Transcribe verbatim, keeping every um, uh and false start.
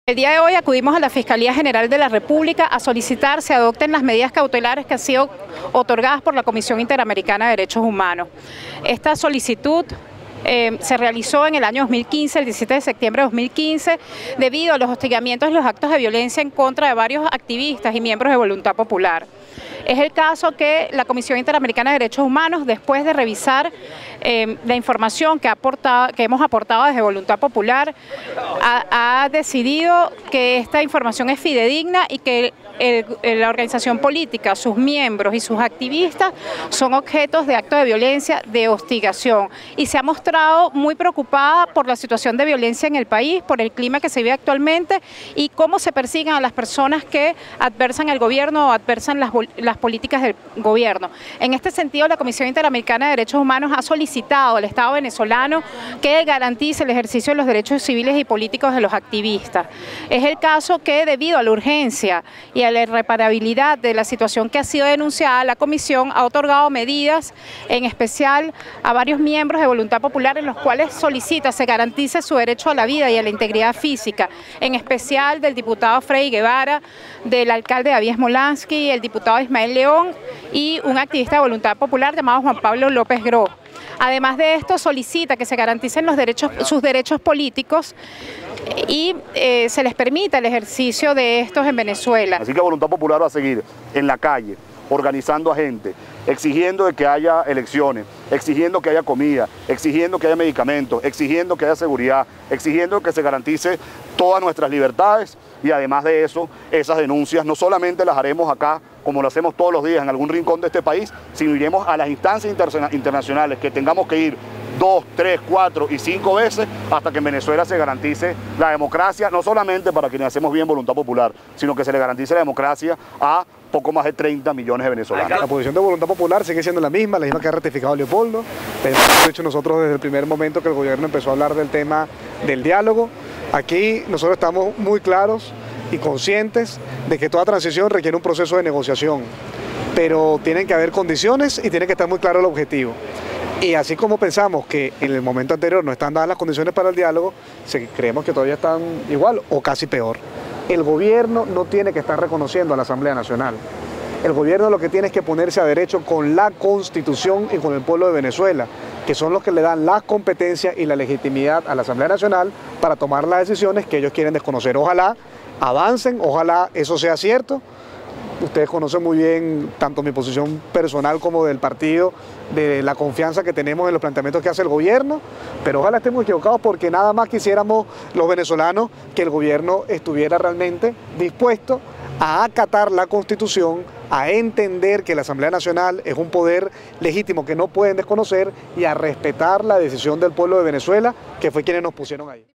El día de hoy acudimos a la Fiscalía General de la República a solicitar se adopten las medidas cautelares que han sido otorgadas por la Comisión Interamericana de Derechos Humanos. Esta solicitud eh, se realizó en el año dos mil quince, el diecisiete de septiembre de dos mil quince, debido a los hostigamientos y los actos de violencia en contra de varios activistas y miembros de Voluntad Popular. Es el caso que la Comisión Interamericana de Derechos Humanos, después de revisar eh, la información que, ha aportado, que hemos aportado desde Voluntad Popular, ha, ha decidido que esta información es fidedigna y que el, el, la organización política, sus miembros y sus activistas son objetos de actos de violencia, de hostigación, y se ha mostrado muy preocupada por la situación de violencia en el país, por el clima que se vive actualmente y cómo se persiguen a las personas que adversan el gobierno o adversan las, las políticas del gobierno. En este sentido, la Comisión Interamericana de Derechos Humanos ha solicitado al Estado venezolano que garantice el ejercicio de los derechos civiles y políticos de los activistas. Es el caso que, debido a la urgencia y a la irreparabilidad de la situación que ha sido denunciada, la Comisión ha otorgado medidas, en especial a varios miembros de Voluntad Popular, en los cuales solicita se garantice su derecho a la vida y a la integridad física, en especial del diputado Freddy Guevara, del alcalde David Smolansky, el diputado Ismael León y un activista de Voluntad Popular llamado Juan Pablo López Gro. Además de esto, solicita que se garanticen los derechos, sus derechos políticos y eh, se les permita el ejercicio de estos en Venezuela. Así que Voluntad Popular va a seguir en la calle, organizando a gente, exigiendo de que haya elecciones, exigiendo que haya comida, exigiendo que haya medicamentos, exigiendo que haya seguridad, exigiendo que se garantice todas nuestras libertades, y además de eso, esas denuncias no solamente las haremos acá, como lo hacemos todos los días en algún rincón de este país, sino iremos a las instancias internacionales que tengamos que ir dos, tres, cuatro y cinco veces hasta que en Venezuela se garantice la democracia, no solamente para quienes hacemos bien Voluntad Popular, sino que se le garantice la democracia a poco más de treinta millones de venezolanos. La posición de Voluntad Popular sigue siendo la misma, la misma que ha ratificado Leopoldo. Hemos dicho nosotros desde el primer momento que el gobierno empezó a hablar del tema del diálogo. Aquí nosotros estamos muy claros y conscientes de que toda transición requiere un proceso de negociación, pero tienen que haber condiciones y tiene que estar muy claro el objetivo. Y así como pensamos que en el momento anterior no están dadas las condiciones para el diálogo, creemos que todavía están igual o casi peor. El gobierno no tiene que estar reconociendo a la Asamblea Nacional. El gobierno lo que tiene es que ponerse a derecho con la Constitución y con el pueblo de Venezuela, que son los que le dan las competencias y la legitimidad a la Asamblea Nacional para tomar las decisiones que ellos quieren desconocer. Ojalá avancen, ojalá eso sea cierto. Ustedes conocen muy bien tanto mi posición personal como del partido, de la confianza que tenemos en los planteamientos que hace el gobierno, pero ojalá estemos equivocados porque nada más quisiéramos los venezolanos que el gobierno estuviera realmente dispuesto a acatar la Constitución, a entender que la Asamblea Nacional es un poder legítimo que no pueden desconocer y a respetar la decisión del pueblo de Venezuela, que fue quienes nos pusieron ahí.